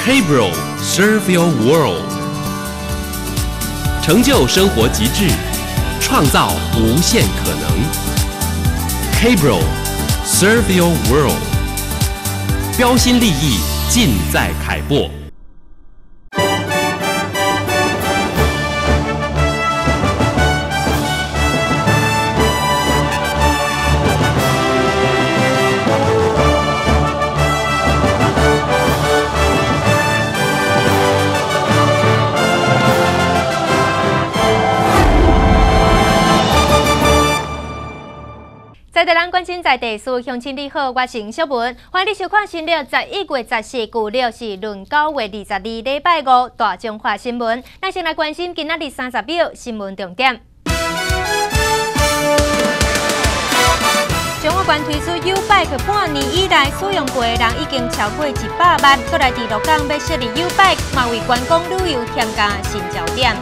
K-Bro Serve Your World， 成就生活极致，创造无限可能。K-Bro Serve Your World， 标新立异，尽在凯擘。 在地人关心在地事，乡亲你好，我是小文，欢迎你收看新历11月14，旧历是闰9月22，礼拜5，大中华新闻。咱先来关心今仔日30秒新闻重点。中华县推出 U-Bike， 半年以来使用过的人已经超过100万，过来伫鹿港要设立 U-Bike， 嘛为观光旅游添加新焦点。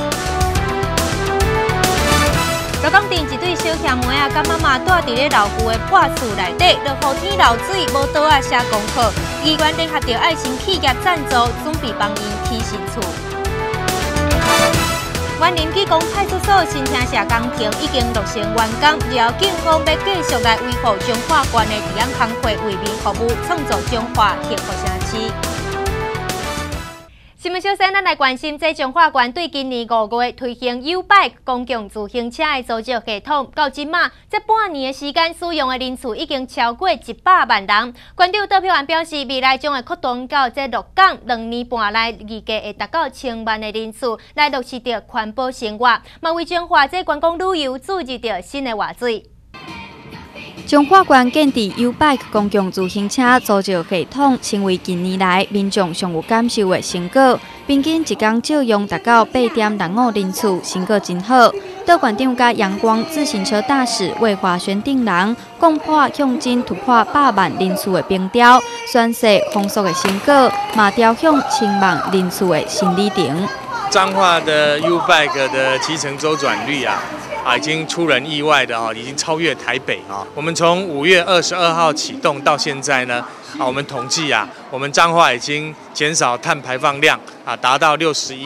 鹿港镇一对小兄妹甲妈妈住伫咧老旧的破厝内底，落雨天漏水，无倒啊写功课。医院联合着爱心企业赞助，准备帮因起新厝。湾林技工派出所新城社工庭已经落成完工，日后警方要继续来维护中华县的治安工作，为民服务，创造中华幸福城市。新闻小先，咱来关心，这中华县对今年5月推行 U-Bike 公共自行车的租借系统，到今嘛，这半年的时间使用的人次已经超过100万人。县长戴票员表示，未来将会扩大到这鹿港2年半内预计会达到1000万的人次，来落实着环保生活，嘛为中华这观光旅游注入着新的活水。 中华县建立 U-Bike 公共自行车租借系统，成为近年来民众上有感受的成果。平均一天借用达到8.05人次，成果真好。道县长甲阳光自行车大使魏华轩等人，共破向前突破100万人次的冰雕，宣示丰硕的成果，嘛雕向1000万人次的新里程。 彰化的 U-Bike 的骑乘周转率已经出人意外的已经超越台北啊！我们从5月22号启动到现在呢，我们统计我们彰化已经减少碳排放量达到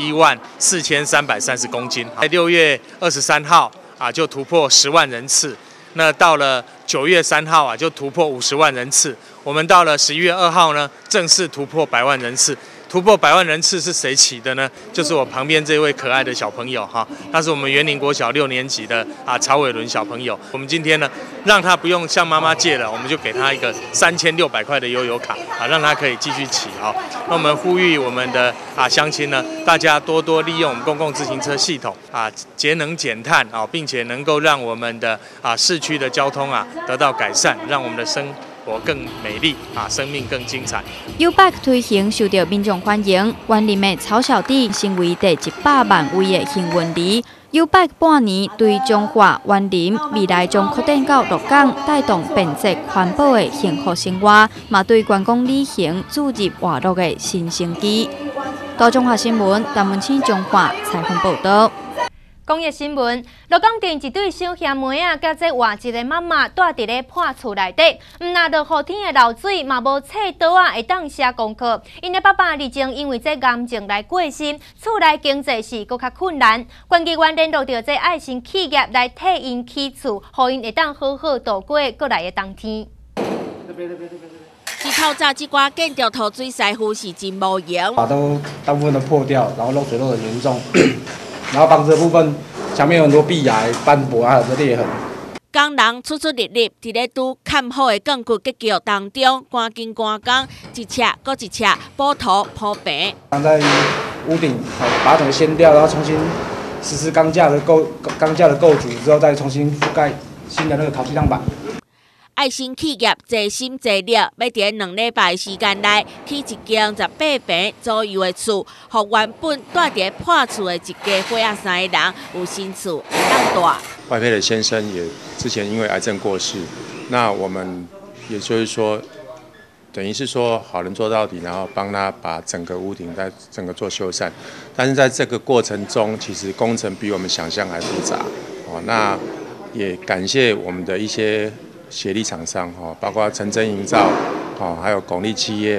614330公斤。在6月23号就突破10万人次，那到了9月3号就突破50万人次，我们到了11月2号呢，正式突破100万人次。突破100万人次是谁起的呢？就是我旁边这位可爱的小朋友他是我们园林国小6年级的曹伟伦小朋友。我们今天呢，让他不用向妈妈借了，我们就给他一个3600块的悠游卡让他可以继续骑那我们呼吁我们的乡亲呢，大家多多利用我们公共自行车系统节能减碳并且能够让我们的市区的交通得到改善，让我们的生活更美丽生命更精彩。 U-Bike 推行受到民众欢迎，园林的曹小弟成为第100万位的幸运儿。U-Bike 半年对中华园林未来将扩展到鹿港，带动便捷环保的幸福生活，嘛对观光旅行注入活络的新生机。大中华新闻陈文清中华采访报道。 公益新闻：鹿港镇一对小兄妹甲这活一个妈妈住伫咧破厝内底，毋那落雨天的漏水，嘛无册刀会当写功课。因的爸爸日前因为这癌症来过身，厝内经济是搁较困难。县议员联络到这爱心企业来替因起厝，互因会当好好度过过来的冬天。 是透早这寡建筑土水师傅是真无用， 大部分都破掉，然后漏水漏得很严重。然后房子的部分，墙面有很多壁癌、斑驳，还有这裂痕。 工人出入入入，伫咧拄砍好的钢骨结构当中，赶紧赶工，一尺搁一尺补土铺平。 在屋顶把它整个掀掉，然后重新实施钢架的构筑之后，再重新覆盖新的那个烤漆钢板。 爱心企业齐心齐力，要伫2礼拜时间内起一间18平左右的厝，互原本住伫破厝的一家伙仔3个人有新厝会当住。 外配的先生也之前因为癌症过世，那我们也就是说，等于是说好人做到底，然后帮他把整个屋顶再整个做修缮。但是在这个过程中，其实工程比我们想象还复杂那也感谢我们的一些协力厂商包括成真营造还有巩俐企业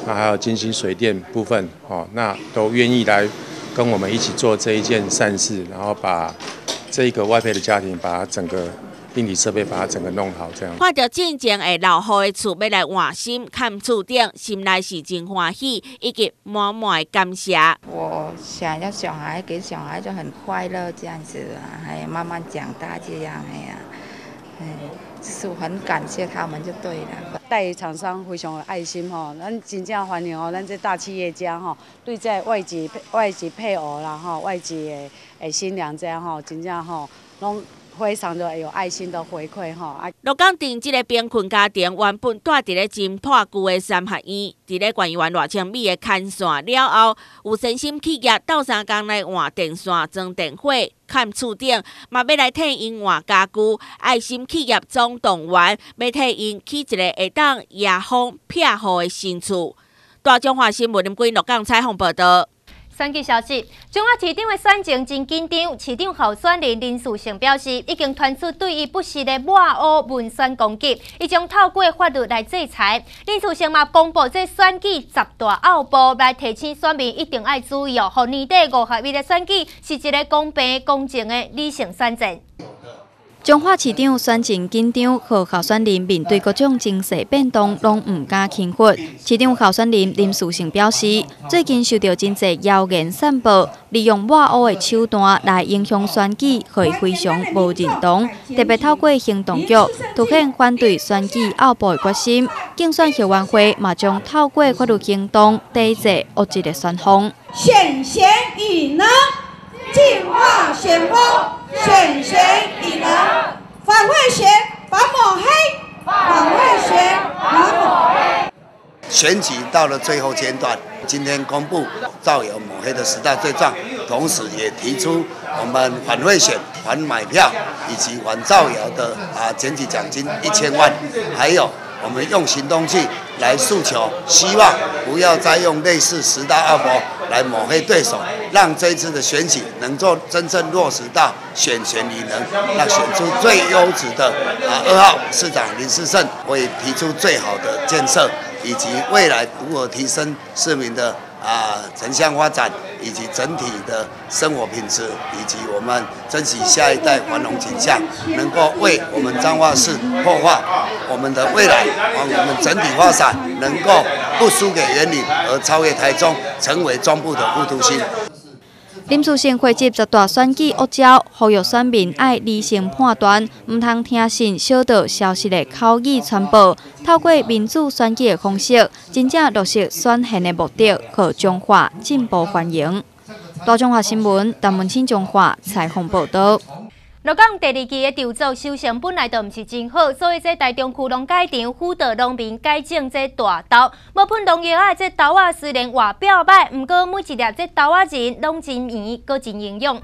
那还有金星水电部分哦，那都愿意来跟我们一起做这一件善事，然后把这一个外配的家庭把它整个病理设备把它整个弄好，这样。 看到进前的老户的厝要来换新看厝顶，心内是真欢喜，以及满满的感谢。 我想要小孩给小孩就很快乐这样子啊，还有慢慢长大这样哎呀，就是很感谢他们就对了。 代理厂商非常有爱心吼，咱真正欢迎哦，咱这大企业家吼，对在外籍配偶啦吼，外籍的新娘这样吼，真正吼拢。非常的有爱心的回馈哈！ 鹿港镇这个贫困家庭原本住伫咧真破旧的三合院，伫咧管员偌千米的牵线了后，有诚心企业斗相共来换电线、装电火、看厝顶，嘛要来替因换家具。爱心企业总动员，要替因起一个会当夜风避雨的新厝。大中华新闻林贵鹿港采访报道。 选举消息，中华市长的选情真紧张。市长候选人林树成表示，已经传出对伊不实的抹黑文宣攻击，伊将透过法律来制裁。林树成嘛公布这选举十大奥步，来提醒选民一定要注意哦，互年底5合1的选举是一个公平公正的理性选战。 彰化市长选情紧张，和候选人面对各种情势变动，拢唔敢轻忽。市长候选人林树成表示，最近受到真侪谣言散布，利用抹黑的手段来影响选举，互伊非常无认同。特别透过行动剧，凸显反对选举拗步的决心。竞选后援会嘛将透过法律行动抵制恶质的选风。 选贤与能，净化选风。选贤与能，反会学反抹黑，反会学反抹黑。 选举到了最后阶段，今天公布造谣抹黑的10大罪状，同时也提出我们反贿选、反买票以及反造谣的检举奖金1000万，还有我们用行动去来诉求，希望不要再用类似10大奥步来抹黑对手，让这一次的选举能够真正落实到选贤与能，让选出最优质的2号市长林世胜，为提出最好的建设，以及未来如何提升市民的城乡发展，以及整体的生活品质，以及我们珍惜下一代繁荣景象，能够为我们彰化市擘画我们的未来，往我们整体发展能够不输给员林，而超越台中，成为中部的副都心。 林树成汇集10大选举恶招，呼吁选民爱理性判断，唔通听信小道消息的口语传播，透过民主选举的方式，真正落实选贤的目的，和彰化进步欢迎。大中华新闻陈文清彰化采访报道。 鹿港第2期的筹组收成本来就唔是真好，所以这台中区农改场辅导农民改种这大豆，无喷农药啊，这豆啊虽然外表歹，不过每一粒这豆啊仁拢真圆，阁真营养。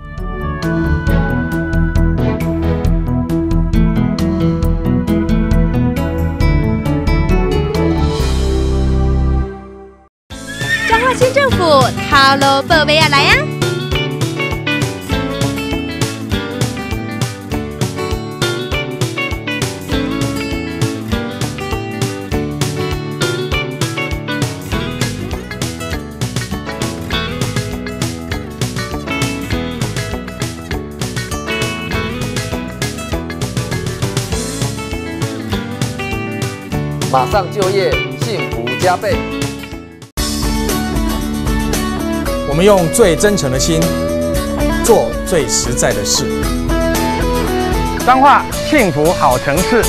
彰化县政府头路报备啊来啊！ 马上就业，幸福加倍。 我们用最真诚的心，做最实在的事。 彰化幸福好城市。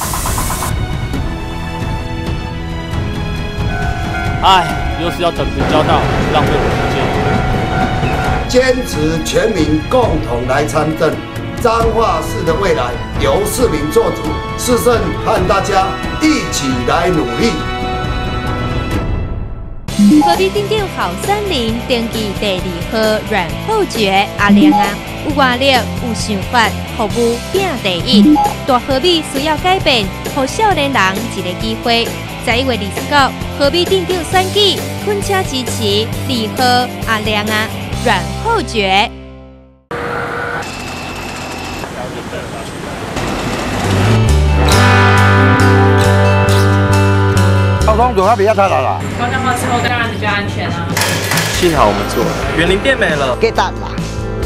又是要等人交到，浪费我时间。坚持全民共同来参政。彰化市的未来由市民做主，市政和大家一起来努力。 河边顶顶好森林，登记第2号阮厚爵阿亮啊，有活力，有想法，服务拼第一。大河边需要改变，给少年人一个机会。11月29日，河边顶顶选举，恳请支持2号阿亮啊，阮厚爵。 交通公主她比较太老了。 高架化之后当然比较安全啊。 幸好我们做了，园林变美了。 给蛋啦。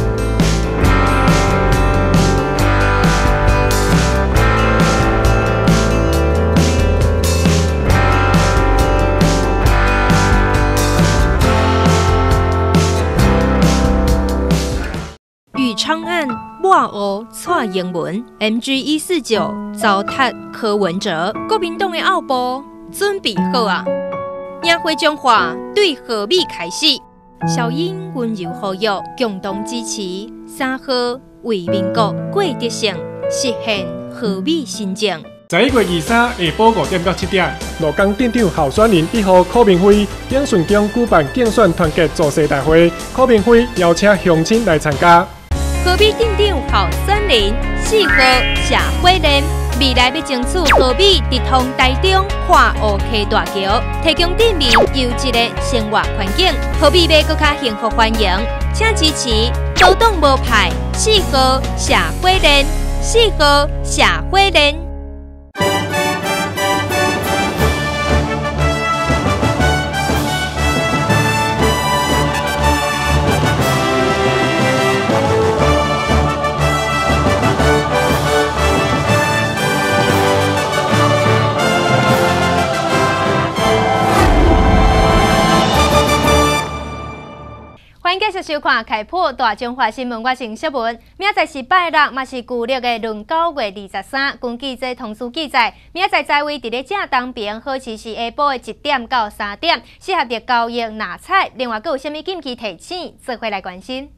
豫昌案抹黑蔡英文 ，MG149 糟蹋柯文哲，国民党的后部准备好啊！宴会中华对和美开始，小英温柔好友共同支持3号为民国过德性，实现和美新政。 11月23下晡5点到7点，罗岗镇长候选人1号柯明辉永顺中举办竞选团结造势大会，柯明辉邀请乡亲来参加。 和美镇长候选人4号谢慧莲，未来要争取和美直通台中跨湖溪大桥，提供镇民优质的生活环境，和美要更加幸福欢迎，请支持高党无派4号谢慧莲，4号谢慧莲。欢迎继续收看《开普大中华新闻》，我是小文。明仔载是拜六，嘛是旧历的闰9月23。根据这通书记载，明仔载在位伫咧正东边，好似是下晡的1点到3点，适合伫交易拿彩。另外，佫有啥物禁忌提醒，做伙来关心。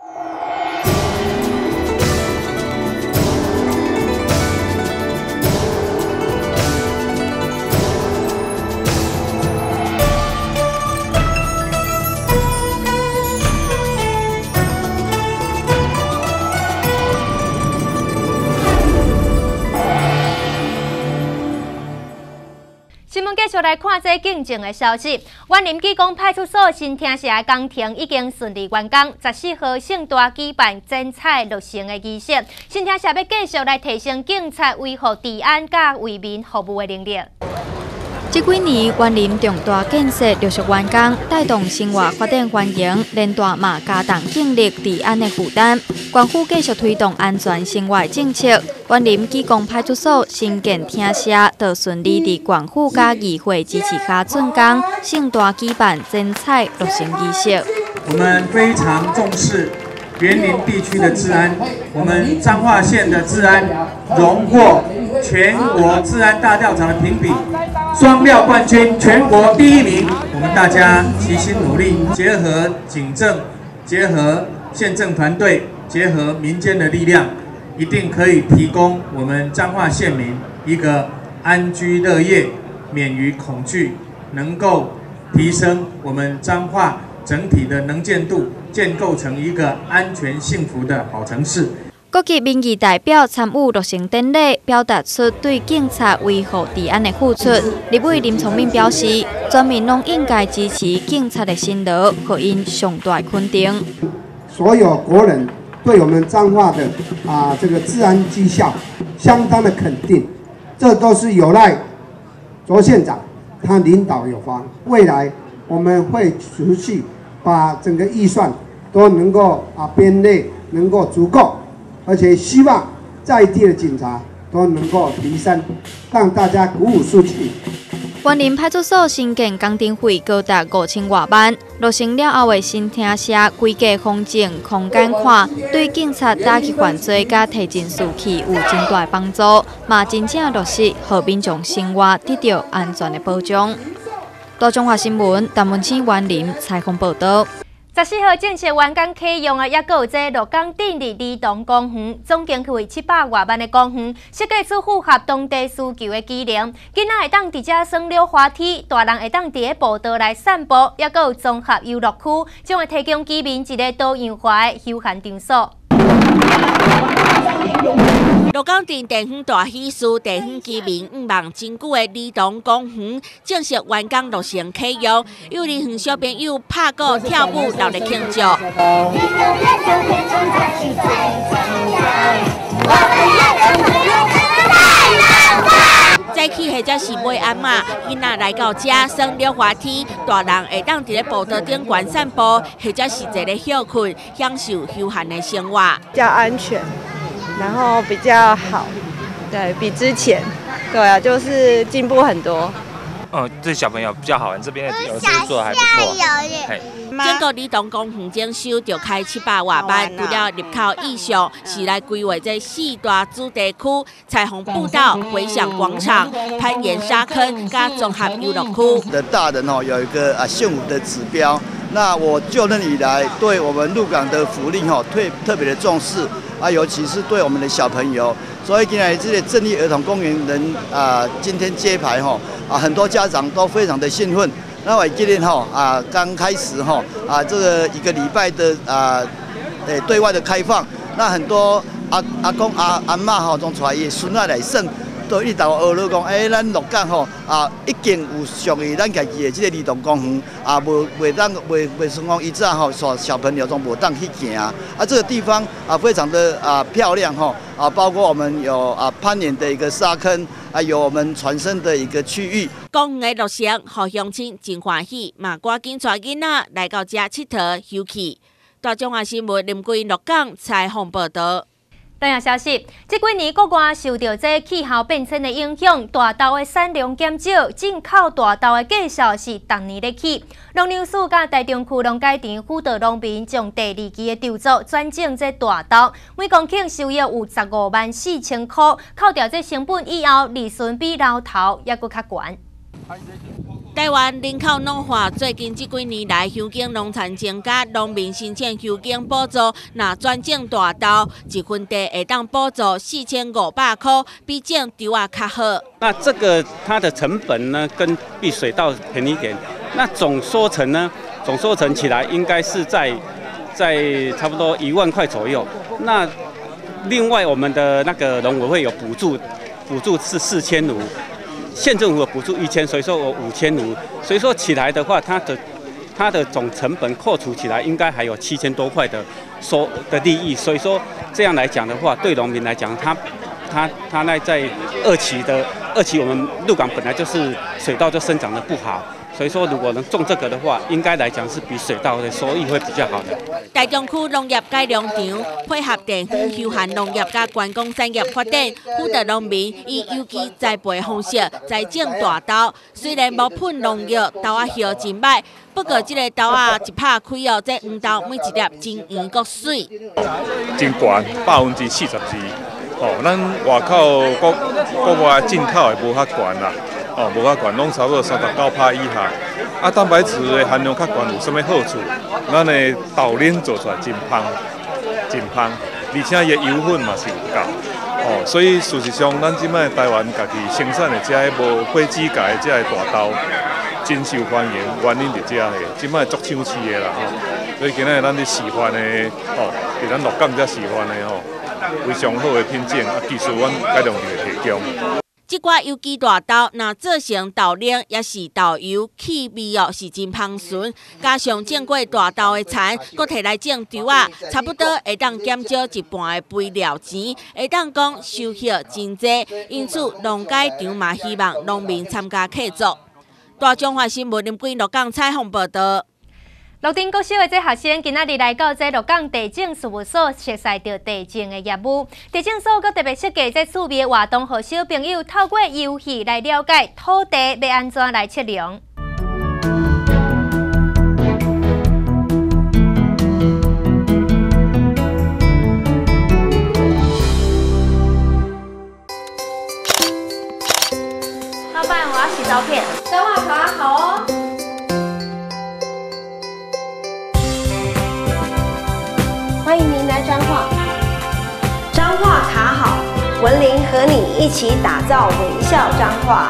新闻继续来看这警政的消息。湾林技工派出所新厅社工程已经顺利完工，14号盛大举办剪彩落成的仪式。新厅社要继续来提升警察维护治安甲为民服务的能力。这几年，湾林重大建设陆续完工，带动生活发展环境，连带嘛加重警力治安的负担。官府继续推动安全生活政策，湾林技工派出所新建厅舍，就顺利伫官府甲议会支持下竣工，盛大举办剪彩落成仪式。 我们非常重视园林地区的治安，我们彰化县的治安荣获全国治安大调查的评比，双料冠军，全国第1名。我们大家齐心努力，结合警政，结合县政团队，结合民间的力量，一定可以提供我们彰化县民一个安居乐业、免于恐惧，能够提升我们彰化整体的能见度，建构成一个安全幸福的好城市。 各级民意代表参与落成典礼，表达出对警察维护治安的付出。立委林聪明表示，全民拢应该支持警察的辛劳，给因上大肯定。 所有国人对我们彰化的这个治安绩效相当的肯定，这都是有赖卓县长他领导有方。未来我们会持续把整个预算都能够编列能够足够。而且希望在地的警察都能够提升，让大家鼓舞士气。 湾林派出所新建工程费高达5000多万，落成了后的新厅舍规格风景、空间看，对警察打击犯罪甲提振士气有真大帮助，嘛真正落实和民众生活得到安全的保障。大中华新闻陈文清湾林采访报道。14号正式完工启用的，也佫有这鹿港镇的儿童公园，总经费700多万的公园，设计出符合当地需求的机能。囡仔会当伫遮耍溜滑梯，大人会当伫个步道来散步，也佫有综合游乐区，将会提供居民一个多样化的休闲场所。 鹿港镇地方大喜事，地方居民5望真久的儿童公园正式完工落成启用，幼儿园小朋友拍鼓跳舞，热烈庆祝。在带去或者是买鞍马，囡仔来到这耍溜滑梯，大人会当伫咧步道顶悬散步，或者是坐咧休困，享受休闲的生活。 比较安全，然后比较好，对比之前，对啊，就是进步很多。 对小朋友比较好玩，这边的游戏做得还不错。 整个儿童公园整修就开700多班，除了入口以上是来规划这4大主题区：彩虹步道、回响广场、攀岩沙坑加综合游乐区。 的大人有一个幸福的指标。那我就任以来，对我们鹿港的福利特别的重视尤其是对我们的小朋友。所以今天这个正义儿童公园人今天揭牌很多家长都非常的兴奋。那我今天刚开始这个1个礼拜的对外的开放，那很多阿公阿嬷从带伊孙仔来耍。都一道学了讲，咱鹿港已经有属于咱家己的这个儿童公园袂算讲以前小朋友都无当去行这个地方非常的漂亮包括我们有攀岩的一个沙坑，有我们传声的一个区域。 公园的落成，互乡亲真欢喜，嘛赶紧带囡仔来到这佚佗休憩。大中华新闻林桂鹿港采访报道。 另一消息，这几年国外受到这气候变迁的影响，大豆的产量减少，进口大豆的计数是逐年在起。农粮署甲台中区农改场辅导农民将第2期的稻作转种这大豆，每公顷收益有154000块，扣掉这成本以后，利润比老头还佫较悬。 台湾人口老化，最近这几年来，乡间农产增加，农民申请乡间补助，若转种大豆，1分地会当补助4500块，比种稻啊较好。 那这个它的成本呢，跟比水稻便宜一点。那总收成呢，总收成起来应该是在差不多1万块左右。那另外我们的那个农委会有补助是4500。县政府有补助1000，所以说我5500，所以说起来的话，它的总成本扣除起来应该还有7000多块的利益，所以说这样来讲的话，对农民来讲，他那在二期我们鹿港本来就是水稻就生长得不好。所以说，如果能种这个的话，应该来讲是比水稻的收益会比较好的。 台中区农业改良场配合地方休闲农业甲观光产业发展，辅导农民以有机栽培方式栽种大豆。虽然无喷农药，豆仔叶真歹，不过这个豆仔一拍开这黄豆每一粒真圆阁水。 真悬，42%。咱外口国外进口的无较悬啦。无较悬，拢差不多39%以下。蛋白质的含量较悬，有啥物好处？咱的豆奶做出来真香，而且伊的油分嘛是有够。所以事实上，咱即摆台湾家己生产的这无火指甲的这大豆，真受欢迎，原因就这个，即摆足抢市的啦。所以今仔咱咧示范的，伫咱鹿港遮示范的非常好的品种，技术阮改良就会提供。 这寡有机大豆，若做成豆奶，也是豆油，气味是真香醇。加上种过大豆的田，搁摕来种稻仔，差不多会当减少一半的肥料钱，会当讲收益真济。因此，农改场嘛希望农民参加客座。大中华新闻林桂鹿港采访报道。 鹿町国小的这学生今仔日来到这鹿港地政事务所，熟悉到地政的业务。地政所搁特别设计这趣味的活动，让小朋友透过游戏来了解土地要安怎来测量。 老板，我要洗照片。 彰化卡好哦。欢迎您来彰化。 彰化卡好，文林和你一起打造微笑彰化。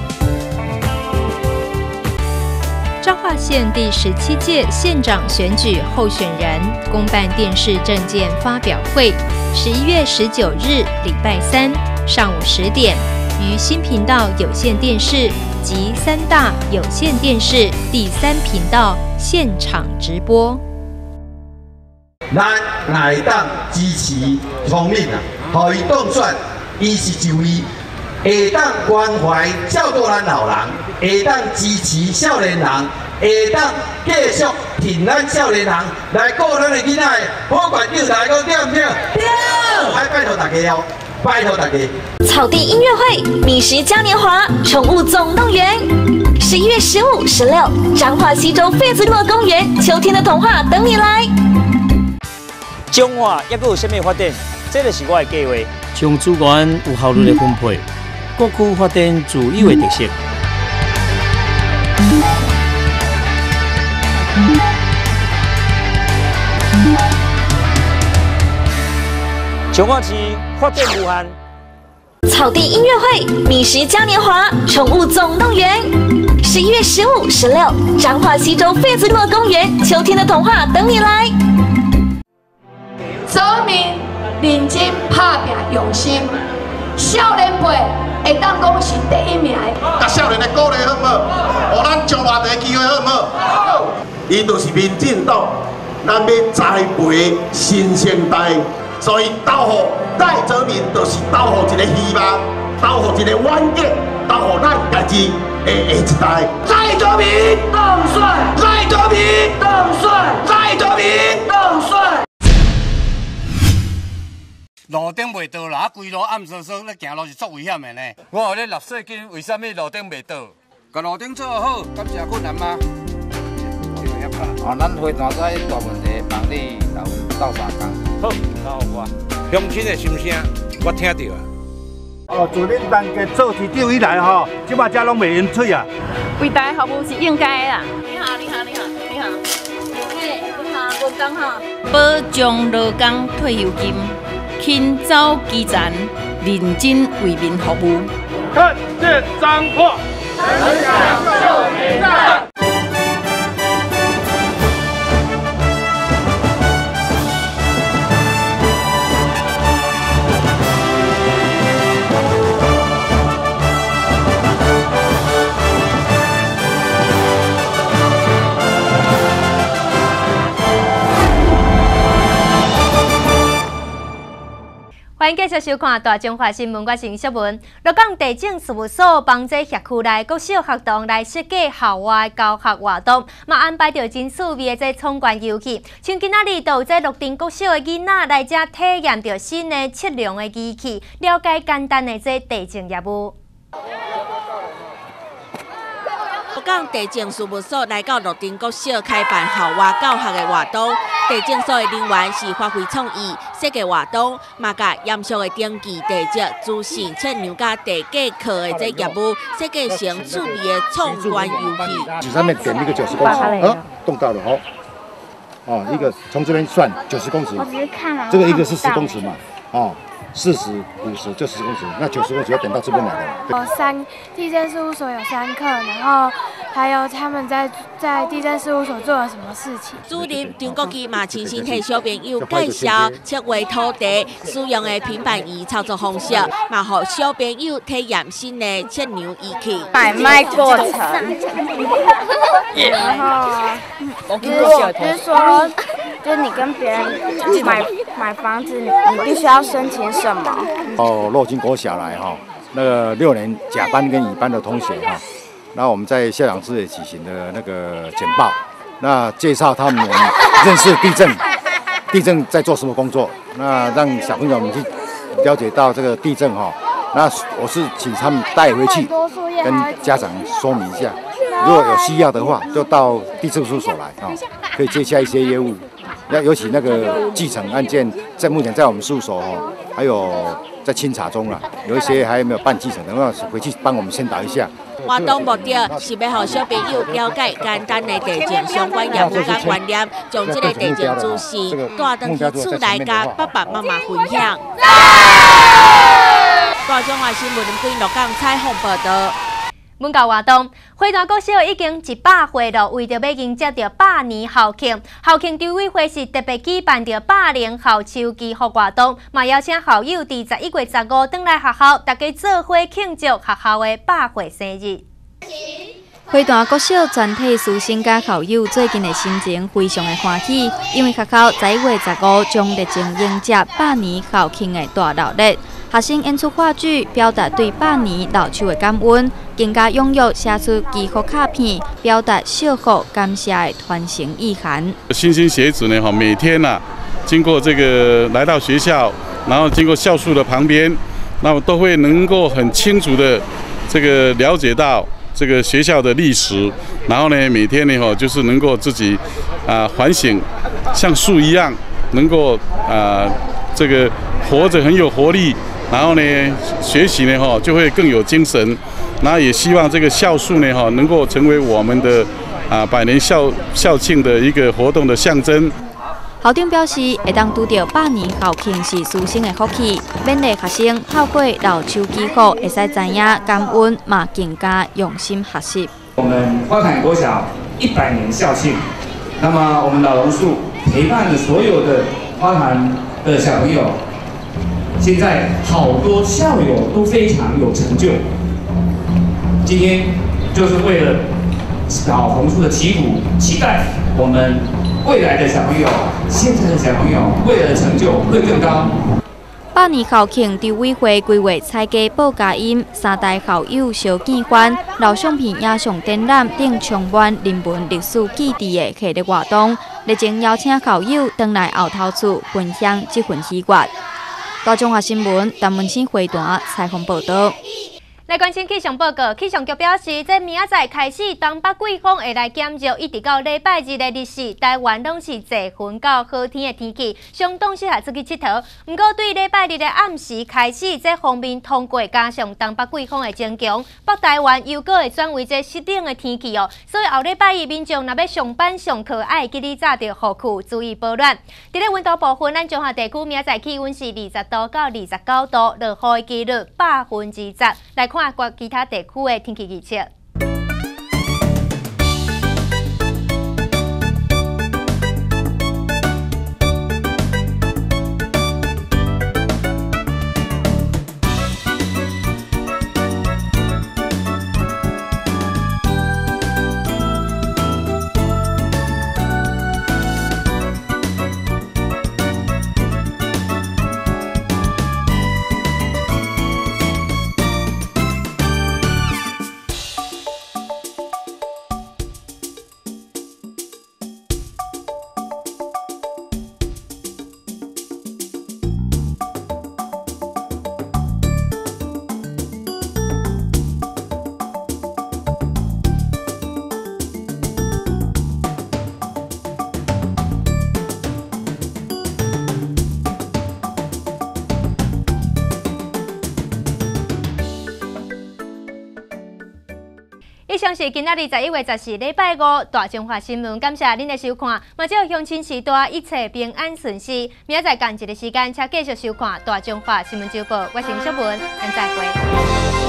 彰化县第17届县长选举候选人公办电视政见发表会，11月19日礼拜3上午10点，于新频道有线电视及3大有线电视第3频道现场直播。 咱会当支持聪明啊，互伊当选，伊是一位会当关怀照顾咱老人，会当支持少年人，会当继续挺咱少年人来顾咱的囡仔。保管幼台讲对唔对？对，还拜托大家哦，拜托大家。 草地音乐会、米食嘉年华、宠物总动员，11月15、16，彰化西州翡翠乐公园，秋天的童话等你来。 彰化还佫有啥物发展？这就是我的计划， 将资源有效率的分配，各区发展自有的特色。 彰化市发展无限。 草地音乐会、米食嘉年华、宠物总动员，11月15、16，彰化西州翡翠乐公园，秋天的童话等你来。 所有民认真打拼用心，少年辈会当讲是第一名的。 甲少年的鼓励好唔好？互咱彰化地机会好唔好？好。伊就是民进党，咱要栽培新生代。所以，投予戴泽民，就是投予一个希望，投予一个愿景，投予咱家己的下一代。戴泽民当选，戴泽民当选，戴泽民当选。 路顶袂倒啦，规路暗搓搓，咧行路是足危险的呢。我有咧纳税金，为什么路顶袂倒？甲路顶做好，敢是困难吗？ 咱花坛仔大问题，帮你斗相共。好，交互我。乡亲的心声，我听到啊。 自恁当家做市长以来吼，即摆遮拢袂淹水啊。 为大家服务是应该的啦。你好，你好，你好，你好。嘿，你好，我刚好。保障劳工退休金，勤走基层，认真为民服务。 看见彰化，城乡救民站。 欢迎继续收看大中华新闻，我是小文。鹿港地政事务所帮助辖区内国小学童来设计校外教学活动，嘛安排着真趣味的这闯关游戏。像今仔日就有这鹿町国小的囡仔来这体验着新的测量的仪器，了解简单的这地政业务。 鹿港地政事务所来到鹿町国小开办校外教学的活动，地政所的人员是发挥创意设计活动，嘛甲严肃的登记地籍、资讯测量甲地价课的这业务设计成趣味的闯关游戏。 上面点那个90公尺，动到了哦。哦，一个从这边算90公尺，这个一个是10公尺嘛，哦。40、50就10公尺，那90公尺要等到这边来的。 地政事务所有3课，然后还有他们在地政事务所做了什么事情。 主任张国基嘛亲身替小朋友介绍测绘土地使用的平板仪操作方式，嘛让小朋友体验新的测量仪器。 买卖过程，然后就是说。就是你跟别人买房子，你必须要申请什么？ 哦，洛金国小来哈，那个6年甲班跟乙班的同学哈，那我们在校长室也举行的那个简报，那介绍他们认识地震在做什么工作，那让小朋友们去了解到这个地震哈，那我是请他们带回去跟家长说明一下，如果有需要的话，就到地政事务所来啊，可以接洽一些业务。那尤其那个继承案件，目前在我们事务所还有在清查中了，有一些还没有办继承的，那回去帮我们先导一下。 活动目的是要让小朋友了解简单的地政相关业务甲观念，将这个地政知识带回去厝内甲爸爸妈妈分享。大中华新闻对鹿港采访报道。 本教活动，花坛国小已经100岁了，为着要迎接着100年校庆，校庆筹委会是特别举办着100年校秋季福活动，嘛邀请校友伫11月15回来学校，大家做伙庆祝学校的100岁生日。 花坛国小全体师生甲校友最近的心情非常的欢喜，因为学校11月15将热情迎接100年校庆的大热日。 学生演出话剧，表达对百年老树的感恩，更加踊跃写出祈福卡片，表达祝福感谢的传承意涵。 莘莘学子呢，每天经过这个来到学校，然后经过校树的旁边，那么都会能够很清楚的这个了解到这个学校的历史，然后呢，每天呢就是能够自己反省，像树一样，能够这个活着很有活力。然后呢，学习呢就会更有精神。然后也希望这个校树呢能够成为我们的百年校庆的一个活动的象征。 校长表示，会当拄到百年校庆是师生的福气，勉励学生透过老树祈福，会使知影感恩，嘛更加用心学习。 我们花坛国小100年校庆，那么我们老榕树陪伴着所有的花坛的小朋友。现在好多校友都非常有成就，今天就是为了老榕树的祈福，期待我们未来的小朋友、现在的小朋友未来的成就会更高。 百年校庆筹委会规划采家报佳音，3代校友相见欢，老相片影像展览等充满人文历史记忆的系列活动，历经邀请校友回来后头厝分享这份喜悦。大中华新闻陈文清回传采访报道。 来关心气象报告，气象局表示，在明仔载开始，东北季风会来减弱，一直到礼拜日的日时，台湾拢是侪云到好天的天气，相当适合出去佚佗。不过，对礼拜日的暗时开始，这方面通过加上东北季风的增强，北台湾又搁会转为这湿冷的天气哦。所以后礼拜一民众若要上班上课，爱记得早着护裤，注意保暖。伫咧温度部分，咱中华地区明仔载气温是20度到29度，落雨的几率10%。来看其他地区的天气预测。以上是今仔日11月14礼拜5大中华新闻，感谢恁的收看。嘛，祝乡亲时代一切平安顺遂。明仔载同一个时间，请继续收看大中华新闻周报。我是小文，咱再会。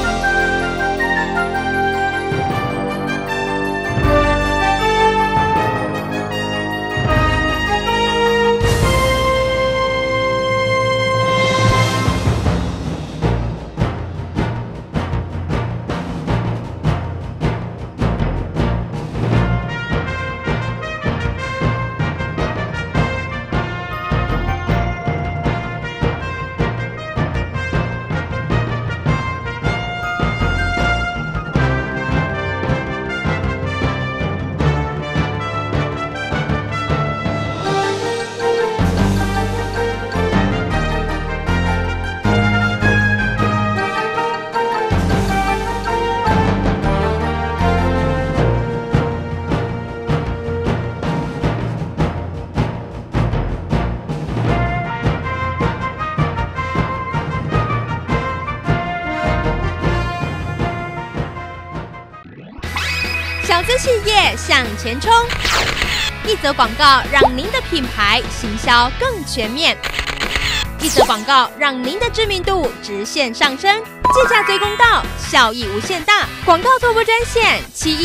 小资企业向前冲，一则广告让您的品牌行销更全面，一则广告让您的知名度直线上升，借价最公道，效益无限大。广告拓播专线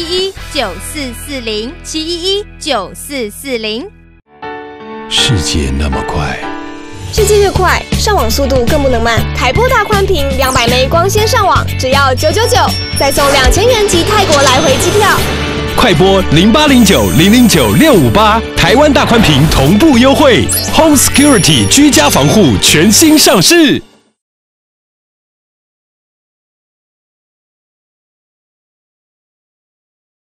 711-9440，711-9440。 世界那么快， 世界越快，上网速度更不能慢。台波大宽频200M光纤上网，只要999，再送2000元及泰国来回机票。 快拨0809-009-658，台湾大宽频同步优惠 ，Home Security 居家防护全新上市。